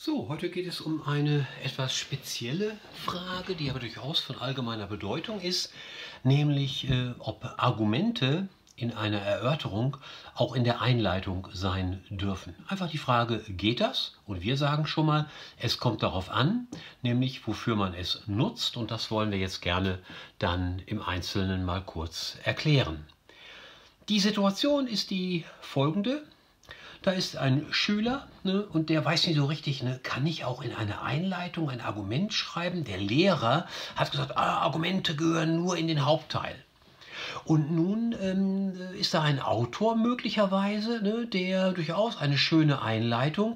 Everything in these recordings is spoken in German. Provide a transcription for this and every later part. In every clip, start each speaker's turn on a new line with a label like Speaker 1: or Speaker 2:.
Speaker 1: So, heute geht es um eine etwas spezielle Frage, die aber durchaus von allgemeiner Bedeutung ist, nämlich ob Argumente in einer Erörterung auch in der Einleitung sein dürfen. Einfach die Frage, geht das? Und wir sagen schon mal, es kommt darauf an, nämlich wofür man es nutzt, und das wollen wir jetzt gerne dann im Einzelnen mal kurz erklären. Die Situation ist die folgende. Da ist ein Schüler, und der weiß nicht so richtig, kann ich auch in einer Einleitung ein Argument schreiben? Der Lehrer hat gesagt, Argumente gehören nur in den Hauptteil. Und nun ist da ein Autor möglicherweise, der durchaus eine schöne Einleitung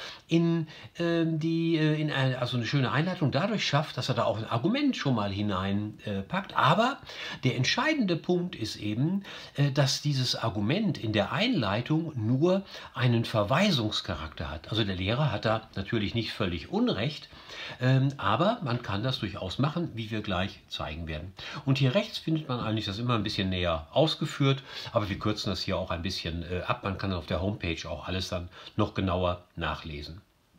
Speaker 1: also eine schöne Einleitung dadurch schafft, dass er da auch ein Argument schon mal hineinpackt. Aber der entscheidende Punkt ist eben, dass dieses Argument in der Einleitung nur einen Verweisungscharakter hat. Also der Lehrer hat da natürlich nicht völlig Unrecht, aber man kann das durchaus machen, wie wir gleich zeigen werden. Und hier rechts findet man eigentlich das immer ein bisschen näher ausgeführt, aber wir kürzen das hier auch ein bisschen ab. Man kann auf der Homepage auch alles dann noch genauer nachlesen.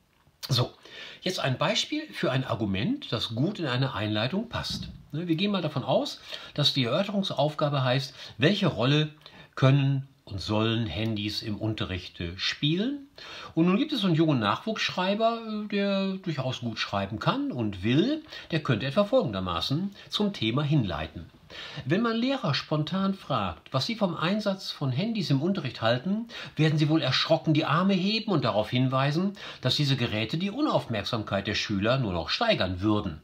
Speaker 1: So, jetzt ein Beispiel für ein Argument, das gut in eine Einleitung passt. Wir gehen mal davon aus, dass die Erörterungsaufgabe heißt, welche Rolle können und sollen Handys im Unterricht spielen. Und nun gibt es so einen jungen Nachwuchsschreiber, der durchaus gut schreiben kann und will, der könnte etwa folgendermaßen zum Thema hinleiten. Wenn man Lehrer spontan fragt, was sie vom Einsatz von Handys im Unterricht halten, werden sie wohl erschrocken die Arme heben und darauf hinweisen, dass diese Geräte die Unaufmerksamkeit der Schüler nur noch steigern würden.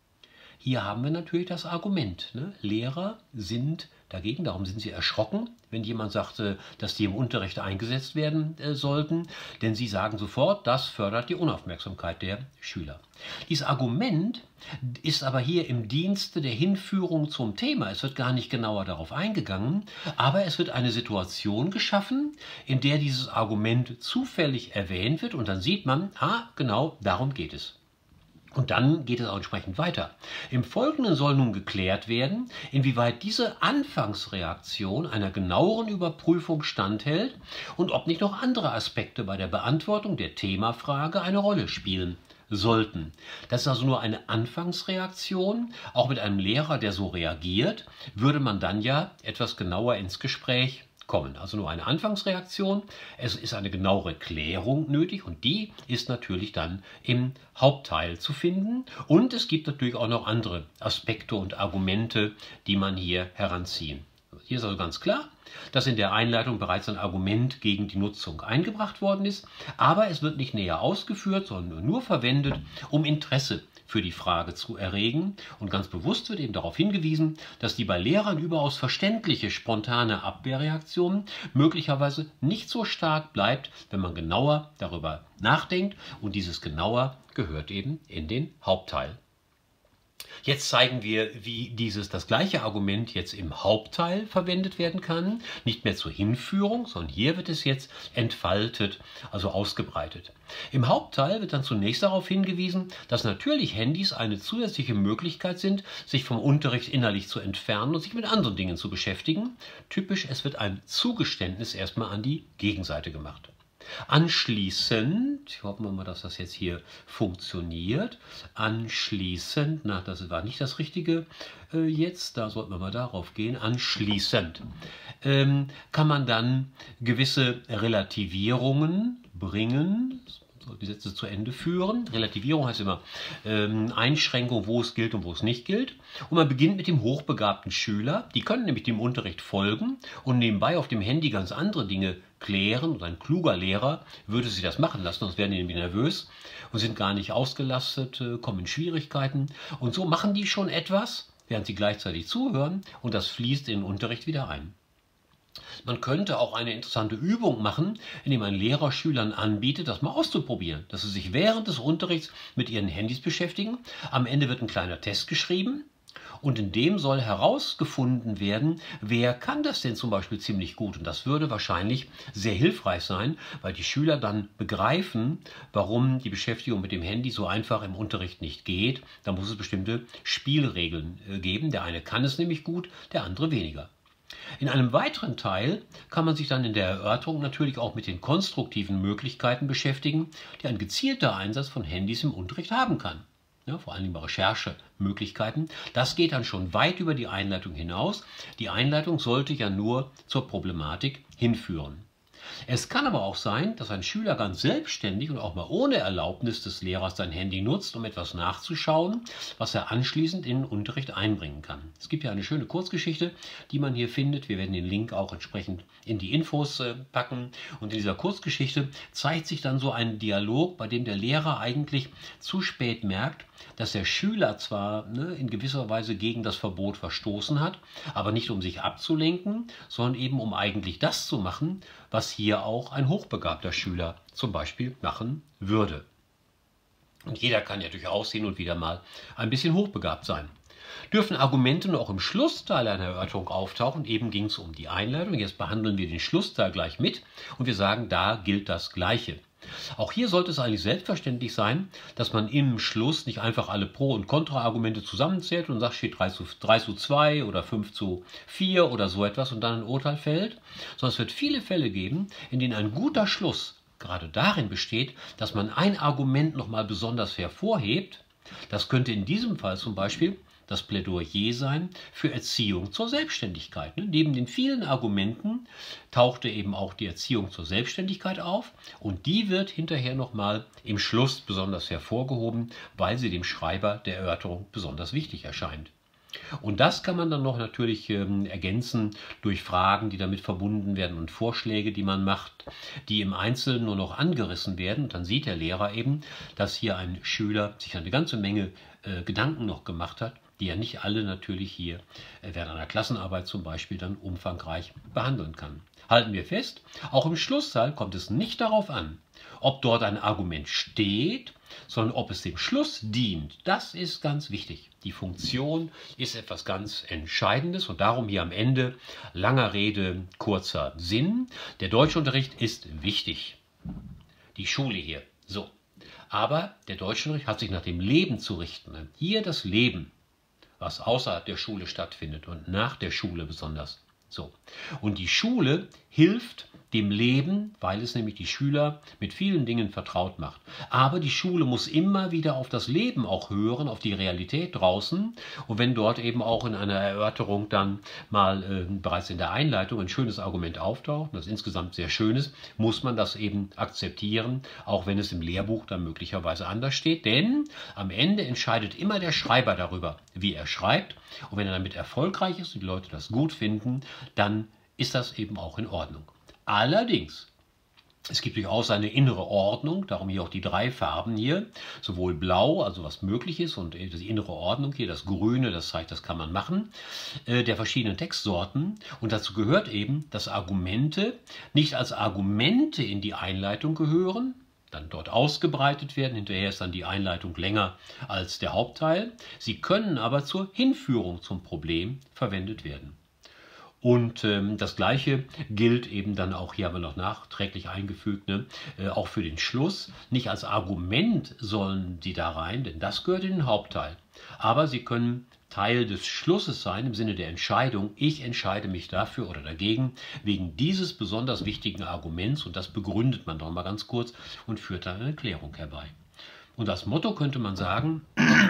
Speaker 1: Hier haben wir natürlich das Argument. Lehrer sind dagegen, darum sind sie erschrocken, wenn jemand sagte, dass die im Unterricht eingesetzt werden sollten, denn sie sagen sofort, das fördert die Unaufmerksamkeit der Schüler. Dieses Argument ist aber hier im Dienste der Hinführung zum Thema. Es wird gar nicht genauer darauf eingegangen, aber es wird eine Situation geschaffen, in der dieses Argument zufällig erwähnt wird und dann sieht man, genau darum geht es. Und dann geht es auch entsprechend weiter. Im Folgenden soll nun geklärt werden, inwieweit diese Anfangsreaktion einer genaueren Überprüfung standhält und ob nicht noch andere Aspekte bei der Beantwortung der Themafrage eine Rolle spielen sollten. Das ist also nur eine Anfangsreaktion. Auch mit einem Lehrer, der so reagiert, würde man dann ja etwas genauer ins Gespräch kommen. Also nur eine Anfangsreaktion. Es ist eine genauere Klärung nötig und die ist natürlich dann im Hauptteil zu finden. Und es gibt natürlich auch noch andere Aspekte und Argumente, die man hier heranziehen. Hier ist also ganz klar, dass in der Einleitung bereits ein Argument gegen die Nutzung eingebracht worden ist, aber es wird nicht näher ausgeführt, sondern nur verwendet, um Interesse für die Frage zu erregen. Und ganz bewusst wird eben darauf hingewiesen, dass die bei Lehrern überaus verständliche spontane Abwehrreaktion möglicherweise nicht so stark bleibt, wenn man genauer darüber nachdenkt. Und dieses genauer gehört eben in den Hauptteil. Jetzt zeigen wir, wie das gleiche Argument jetzt im Hauptteil verwendet werden kann. Nicht mehr zur Hinführung, sondern hier wird es jetzt entfaltet, also ausgebreitet. Im Hauptteil wird dann zunächst darauf hingewiesen, dass natürlich Handys eine zusätzliche Möglichkeit sind, sich vom Unterricht innerlich zu entfernen und sich mit anderen Dingen zu beschäftigen. Typisch, es wird ein Zugeständnis erstmal an die Gegenseite gemacht. Anschließend, ich hoffe mal, dass das jetzt hier funktioniert, anschließend, das war nicht das Richtige jetzt, da sollten wir mal darauf gehen, anschließend kann man dann gewisse Relativierungen bringen, die Sätze zu Ende führen. Relativierung heißt immer Einschränkung, wo es gilt und wo es nicht gilt. Und man beginnt mit dem hochbegabten Schüler. Die können nämlich dem Unterricht folgen und nebenbei auf dem Handy ganz andere Dinge klären. Und ein kluger Lehrer würde sie das machen lassen, sonst werden die nämlich nervös und sind gar nicht ausgelastet, kommen in Schwierigkeiten. Und so machen die schon etwas, während sie gleichzeitig zuhören, und das fließt in den Unterricht wieder ein. Man könnte auch eine interessante Übung machen, indem ein Lehrer Schülern anbietet, das mal auszuprobieren, dass sie sich während des Unterrichts mit ihren Handys beschäftigen. Am Ende wird ein kleiner Test geschrieben und in dem soll herausgefunden werden, wer kann das denn zum Beispiel ziemlich gut. Und das würde wahrscheinlich sehr hilfreich sein, weil die Schüler dann begreifen, warum die Beschäftigung mit dem Handy so einfach im Unterricht nicht geht. Da muss es bestimmte Spielregeln geben. Der eine kann es nämlich gut, der andere weniger. In einem weiteren Teil kann man sich dann in der Erörterung natürlich auch mit den konstruktiven Möglichkeiten beschäftigen, die ein gezielter Einsatz von Handys im Unterricht haben kann. Ja, vor allem bei Recherchemöglichkeiten. Das geht dann schon weit über die Einleitung hinaus. Die Einleitung sollte ja nur zur Problematik hinführen. Es kann aber auch sein, dass ein Schüler ganz selbstständig und auch mal ohne Erlaubnis des Lehrers sein Handy nutzt, um etwas nachzuschauen, was er anschließend in den Unterricht einbringen kann. Es gibt ja eine schöne Kurzgeschichte, die man hier findet. Wir werden den Link auch entsprechend in die Infos packen. Und in dieser Kurzgeschichte zeigt sich dann so ein Dialog, bei dem der Lehrer eigentlich zu spät merkt, dass der Schüler zwar in gewisser Weise gegen das Verbot verstoßen hat, aber nicht um sich abzulenken, sondern eben um eigentlich das zu machen, was hier auch ein hochbegabter Schüler zum Beispiel machen würde. Und jeder kann ja durchaus hin und wieder mal ein bisschen hochbegabt sein. Dürfen Argumente noch im Schlussteil einer Erörterung auftauchen? Eben ging es um die Einleitung, jetzt behandeln wir den Schlussteil gleich mit und wir sagen, da gilt das Gleiche. Auch hier sollte es eigentlich selbstverständlich sein, dass man im Schluss nicht einfach alle Pro- und Kontra-Argumente zusammenzählt und sagt, steht 3:2 oder 5:4 oder so etwas und dann ein Urteil fällt, sondern es wird viele Fälle geben, in denen ein guter Schluss gerade darin besteht, dass man ein Argument nochmal besonders hervorhebt. Das könnte in diesem Fall zum Beispiel das Plädoyer sein für Erziehung zur Selbstständigkeit. Neben den vielen Argumenten tauchte eben auch die Erziehung zur Selbstständigkeit auf und die wird hinterher nochmal im Schluss besonders hervorgehoben, weil sie dem Schreiber der Erörterung besonders wichtig erscheint. Und das kann man dann noch natürlich ergänzen durch Fragen, die damit verbunden werden und Vorschläge, die man macht, die im Einzelnen nur noch angerissen werden. Und dann sieht der Lehrer eben, dass hier ein Schüler sich eine ganze Menge Gedanken noch gemacht hat, die ja nicht alle natürlich hier während einer Klassenarbeit zum Beispiel dann umfangreich behandeln kann. Halten wir fest, auch im Schlussteil kommt es nicht darauf an, ob dort ein Argument steht, sondern ob es dem Schluss dient. Das ist ganz wichtig. Die Funktion ist etwas ganz Entscheidendes und darum hier am Ende langer Rede, kurzer Sinn. Der Deutschunterricht ist wichtig. Die Schule hier. So. Aber der Deutschunterricht hat sich nach dem Leben zu richten. Hier das Leben, was außerhalb der Schule stattfindet und nach der Schule besonders. So. Und die Schule hilft dem Leben, weil es nämlich die Schüler mit vielen Dingen vertraut macht. Aber die Schule muss immer wieder auf das Leben auch hören, auf die Realität draußen. Und wenn dort eben auch in einer Erörterung dann mal bereits in der Einleitung ein schönes Argument auftaucht, das insgesamt sehr schön ist, muss man das eben akzeptieren, auch wenn es im Lehrbuch dann möglicherweise anders steht. Denn am Ende entscheidet immer der Schreiber darüber, wie er schreibt. Und wenn er damit erfolgreich ist und die Leute das gut finden, dann ist das eben auch in Ordnung. Allerdings, es gibt durchaus eine innere Ordnung, darum hier auch die 3 Farben hier, sowohl blau, also was möglich ist, und die innere Ordnung hier, das Grüne, das zeigt, das kann man machen, der verschiedenen Textsorten. Und dazu gehört eben, dass Argumente nicht als Argumente in die Einleitung gehören, dann dort ausgebreitet werden, hinterher ist dann die Einleitung länger als der Hauptteil. Sie können aber zur Hinführung zum Problem verwendet werden. Und das Gleiche gilt eben dann auch, hier haben wir noch nachträglich eingefügt, auch für den Schluss. Nicht als Argument sollen sie da rein, denn das gehört in den Hauptteil. Aber sie können Teil des Schlusses sein, im Sinne der Entscheidung. Ich entscheide mich dafür oder dagegen, wegen dieses besonders wichtigen Arguments. Und das begründet man doch mal ganz kurz und führt dann eine Klärung herbei. Und das Motto könnte man sagen,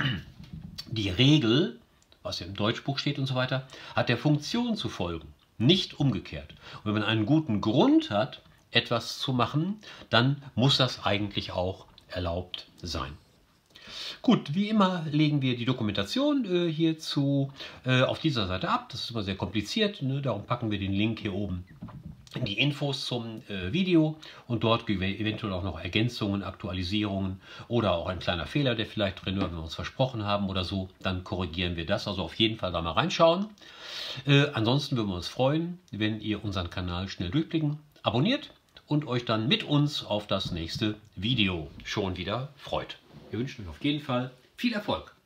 Speaker 1: die Regel, was im Deutschbuch steht und so weiter, hat der Funktion zu folgen, nicht umgekehrt. Und wenn man einen guten Grund hat, etwas zu machen, dann muss das eigentlich auch erlaubt sein. Gut, wie immer legen wir die Dokumentation hierzu auf dieser Seite ab. Das ist immer sehr kompliziert, darum packen wir den Link hier oben in die Infos zum Video und dort eventuell auch noch Ergänzungen, Aktualisierungen oder auch ein kleiner Fehler, der vielleicht drin war, wenn wir uns versprochen haben oder so, dann korrigieren wir das. Also auf jeden Fall da mal reinschauen. Ansonsten würden wir uns freuen, wenn ihr unseren Kanal schnell durchblicken, abonniert und euch dann mit uns auf das nächste Video schon wieder freut. Wir wünschen euch auf jeden Fall viel Erfolg.